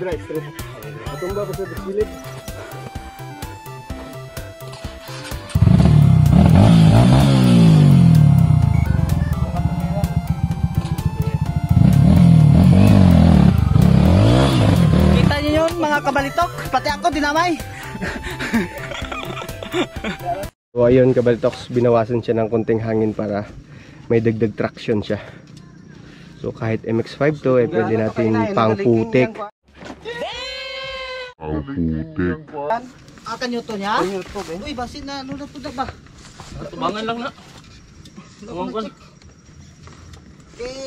Straight. Matumba pa sa gilid. Kita niyo yun mga kabalitok, pati ako dinamay. So ayun kabalitoks, binawasan siya ng konting hangin para may dagdag traction siya. So kahit MX-5 to, eh pwede natin pang-putik. Akan nyo to niya? Uy, basin na, ano na po na ba? Tubangan lang na. Tubangan. Eh.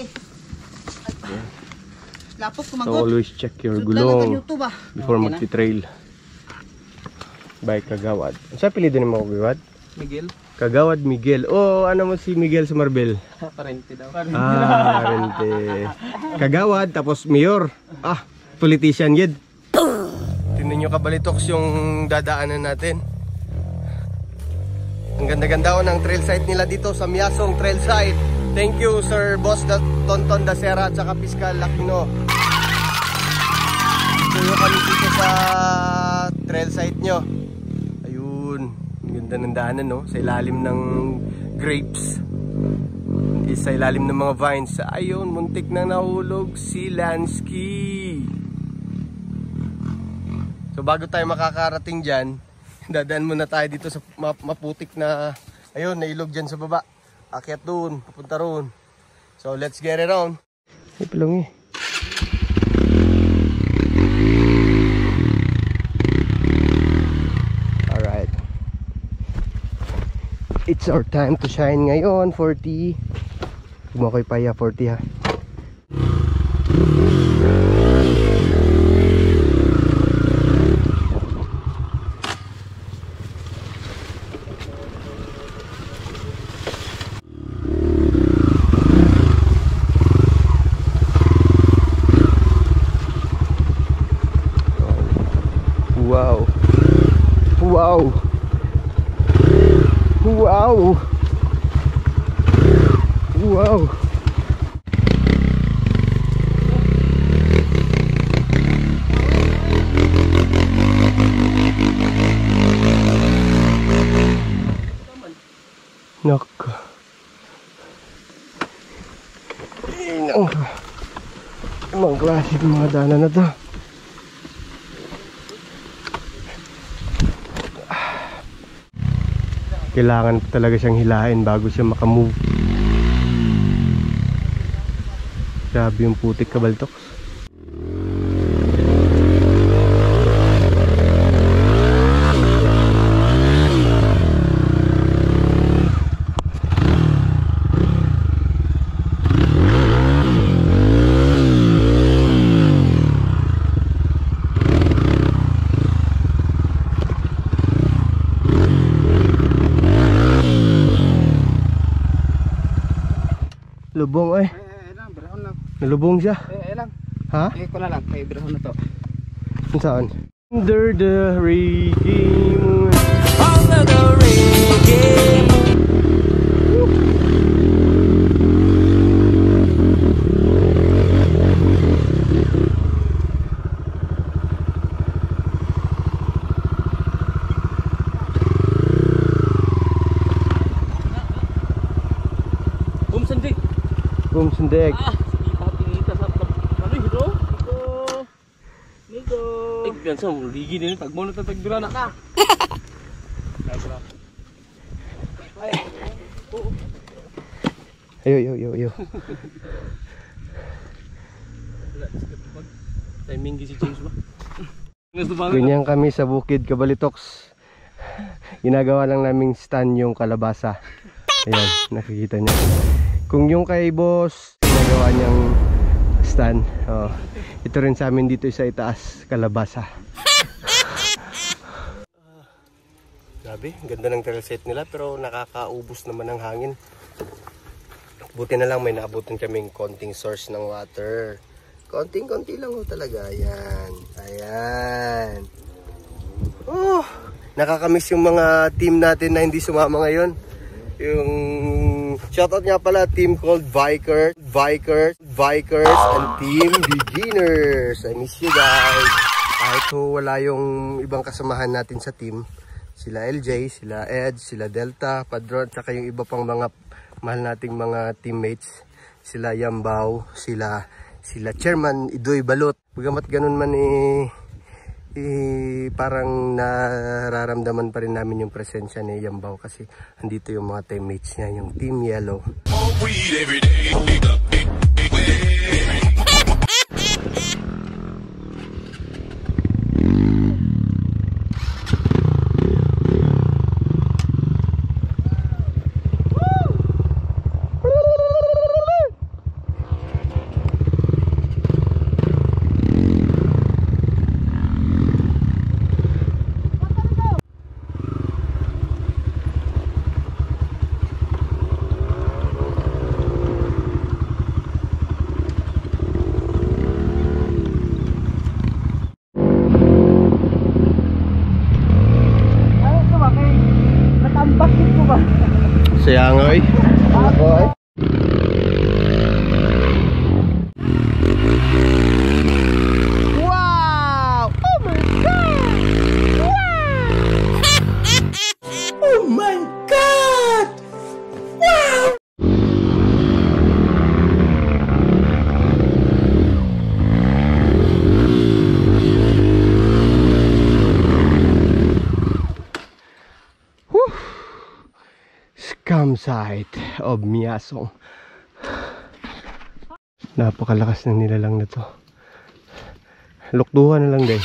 Lapok So kumagot. always check your gulong ba? before magti-trail. By Kagawad. Sa apelido ni mo Kagawad? Miguel. Kagawad Miguel. Oh, ano mo si Miguel sa Marbel? Parente daw. Parente. Kagawad, tapos mayor. Politician yun. Tingnan nyo kabalitoks yung dadaanan natin. Ang ganda-ganda ng trail site nila dito sa Miasong Trail Site. Thank you Sir Boss Tonton Dasera at saka Piskal Aquino. Tuyo kami dito sa trail site nyo. Ayun, ang ganda ng daanan no, sa ilalim ng grapes. Sa ilalim ng mga vines. Ayun, muntik na nahulog si Lansky. So bago tayo makakarating dyan, dadaan muna tayo dito sa maputik na, ayun, nailog dyan sa baba. Akyat doon, papunta roon. So let's get it on. Ay, palungi. Alright. It's our time to shine ngayon, 40. Huwag mo ko'y paya, 40 ha. Wow. Wow. Wow. Wow. Nako. Ibang klase ng mga daanan na to. Kailangan talaga siyang hilahin bago siya makamove. Grabe yung putik kabaltoks. Lubong eh. Lang, birahon lang. Nalubong siya. Lang. Ha? Ko na lang, kay birahon na to. Saan? Under the reggae moon. Under the reggae. Sendek. Pinita sa ano hidro? Nito. Tignan sa ligi din pag mo na tagdura na ka. Ayo. Timing si James ba? Ganyan kami sa bukid Kabalitoks. Ginagawa lang naming stand yung kalabasa. Ayan, nakikita niyo. Kung yung kay boss, ginagawa niyang stand. Oh, ito rin sa amin dito sa itaas, kalabasa. Grabe, ganda ng trail set nila pero nakakaubos naman ng hangin. Buti na lang may naabutin kaming konting source ng water. Konting-konti lang ho talaga. Ayan. Oh, nakakamiss yung mga team natin na hindi sumama ngayon. Yung Shoutout nga pala team called Vikers, and Team Beginners. I miss you guys. Kahit wala yung ibang kasamahan natin sa team, sila LJ, sila Ed, sila Delta, Padron, tsaka yung iba pang mga mahal nating mga teammates, sila Yambaw, sila Chairman Idoy Balot. Bagamat ganun man parang nararamdaman pa rin namin yung presensya ni Yambaw kasi andito yung mga teammates niya, yung Team Yellow. Sayang oy. Wow! Oh my God! Wow! Oh my God! Wow! Campsite of Miasong. Napakalakas ng nilalang na to. Lukduhan na lang din.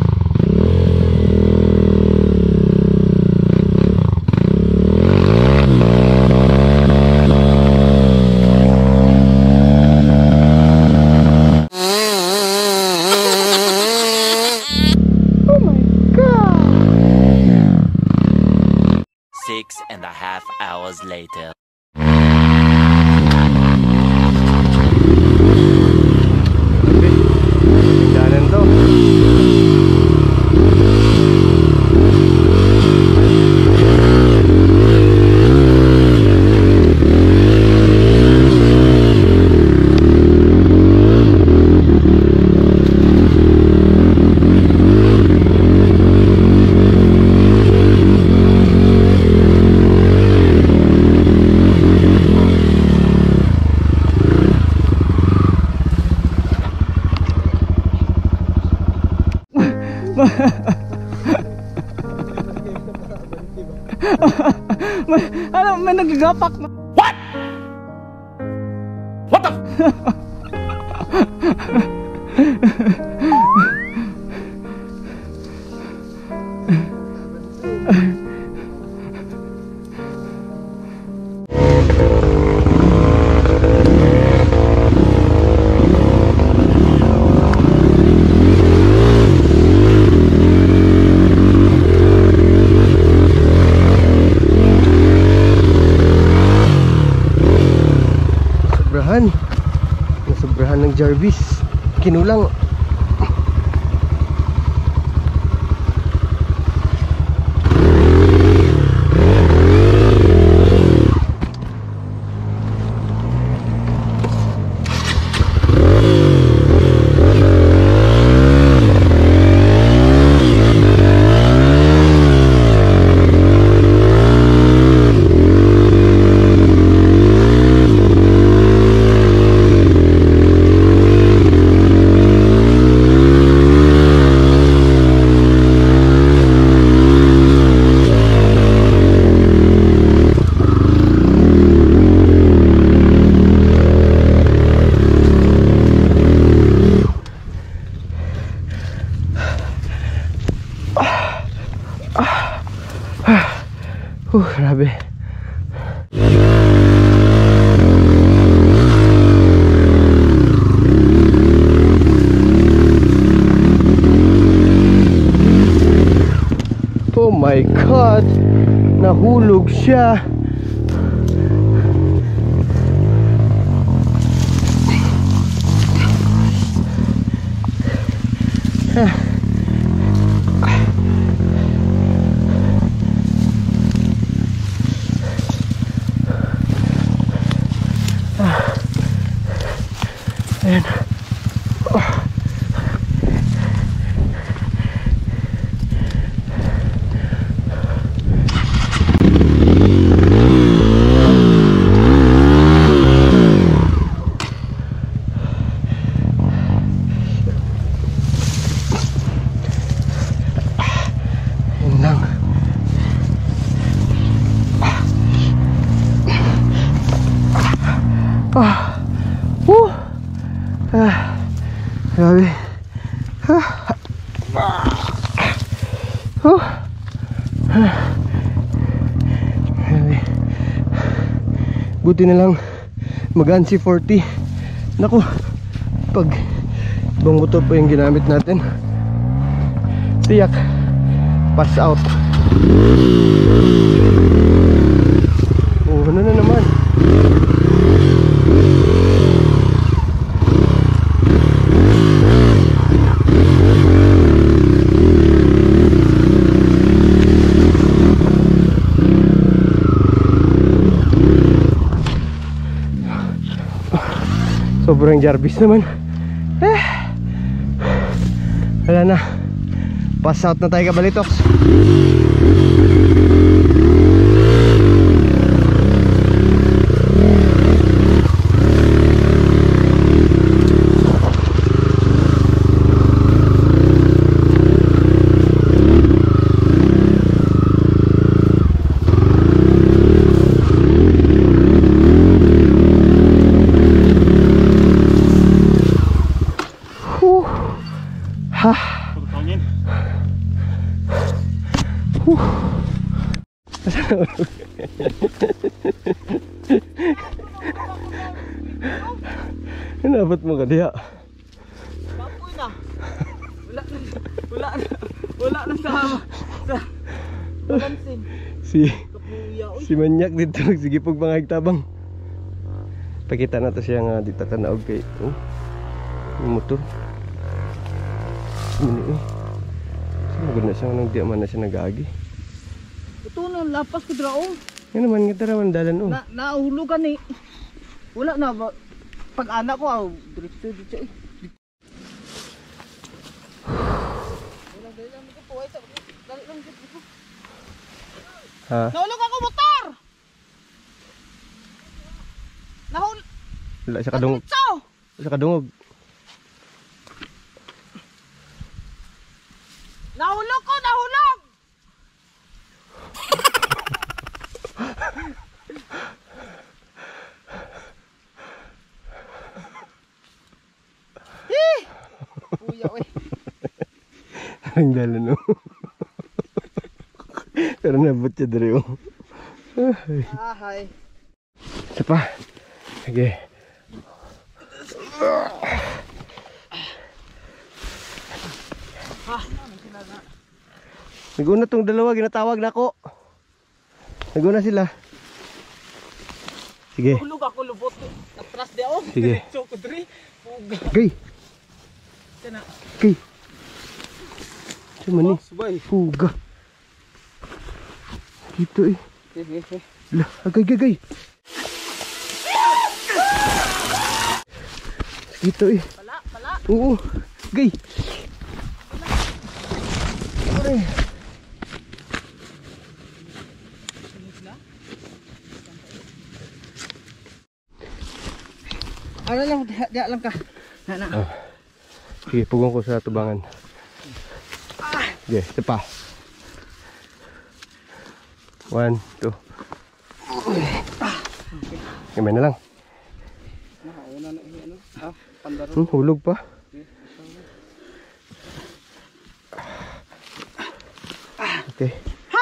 Oh my God! 6.5 hours later. Danan to. May nagigapak na. What the? Nasobrahan ng Jarvis. Kinulang. Grabe. Oh my God, nahulog siya. Buti na lang magaan si 40. Naku, pag ibang motor pa yung ginamit natin, tiyak pass out. Oh, ano na naman. Sobrang Jarvis naman. Wala na. Pass out na tayo kabalitoks. Dapat mo ka diya. Kapoy na. Wala na sa balansin. Si Manyak dito sige pag mga higtabang. Pakita na to siya nga dito tanaog kay yung motor. Ini maganda siya nang di man na siya nag-agi. Ito na lapas ko drao. Yan naman kita naman dalan Nahulugan eh. Wala na ba? Pag anak ko diretso eh. Dali lang ko po. Dali lang dito. Ha? Nahulog ako motor. Wala siya kadungog. Wala siya kadungog. Nahulog ko, nahulog. Kuya, we. Ang dalan, no? Pero nabot siya dali, oh. Hi. Isa pa. Sige. Naguna tong dalawa, ginatawag na ako. Naguna sila. Sige. Hulog ako lubot. Atras di ako. Sige. Diretso ko diri. Puga. Gay. Sana. Gay. Cuma ni. Subay. Puga. Gitu eh. Lah, agay. Gitu eh. Pala. Oo. Gay. Ay. Ano lang, diya lang ka. Na. Sige, pugong ko sa tubangan. Sige, isa pa. 1, 2. Gamay na lang. Hulog pa. Okay.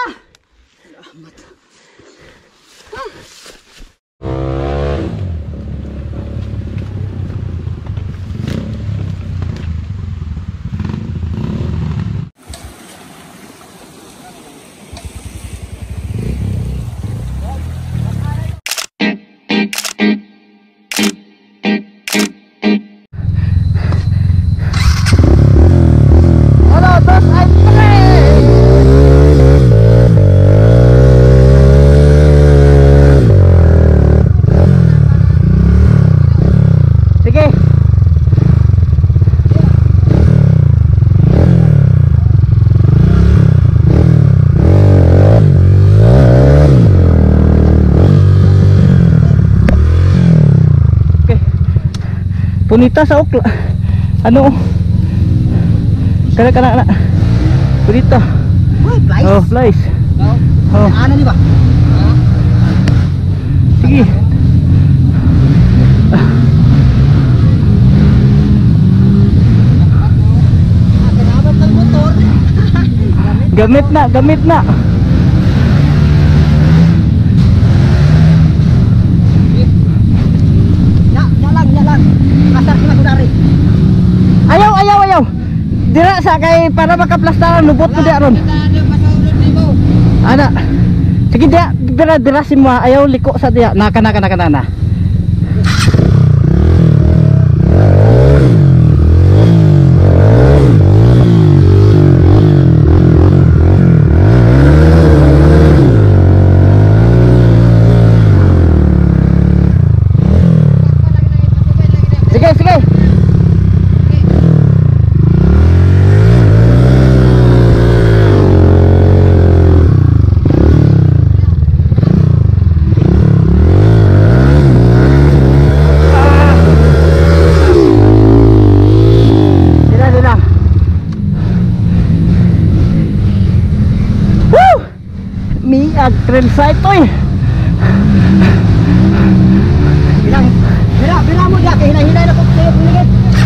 Punita sa okla. Ano? Kana. Punita. Flies? Oh, flies. Oh. Ano ni ba? Sige. Kanabat ng motor. Gamit na. diya sa kay para makaplastaran lubot ko diya ron. Ana. Sige diya, dira-dirasin mo ayaw liko sa diya. Na. Sige. Dila. Woo! Miag trail site oy. Bilang mo diya kay hinay-hinay na ko sayo puligid.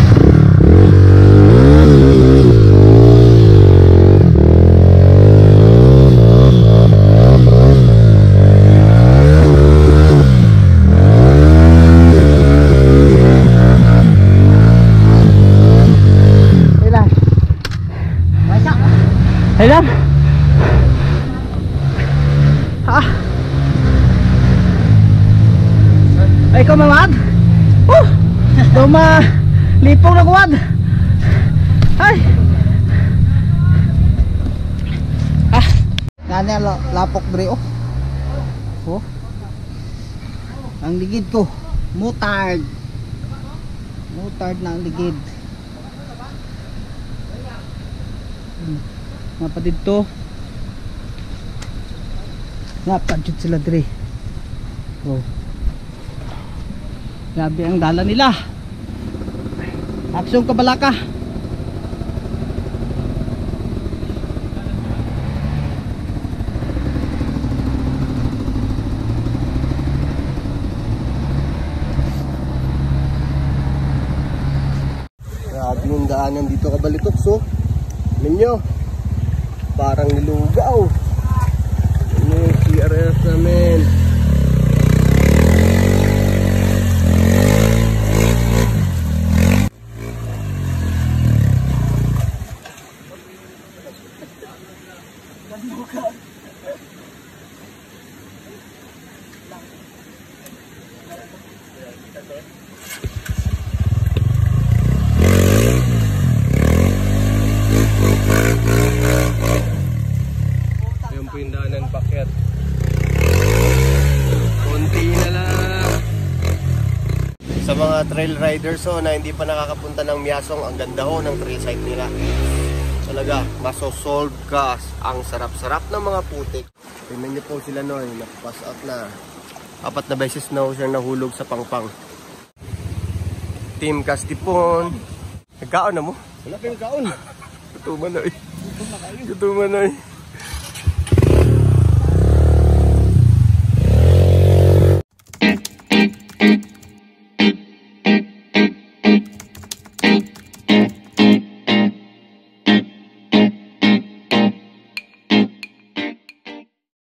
Ilan? Ay ko mamad. Duma lipong na kuwad. Ay. Nanya lapok bre oh. Oh. Ang ligid ko. Mutard na ang ligid. Mapatid to. Napadjud sila dre. Oh. Grabe ang dala nila. Aksyon Kabalaka. Grabe yung daanan dito Kabalitok, so ninyo parang nilugaw. Ano yung CRS namin. Yung po yung daanan paket. Konti na lang. Sa mga trail riders na hindi pa nakakapunta ng Miasong, ang ganda ho ng trail site nila. Talaga, masosolve ka. Ang sarap-sarap ng mga putik. Tingnan niyo po sila noy, nakapass out na. 4 na beses na ho siyang nahulog sa pangpang. Team Castipon. Nagkaon na mo? Wala kayong kaon. Gutuman na eh.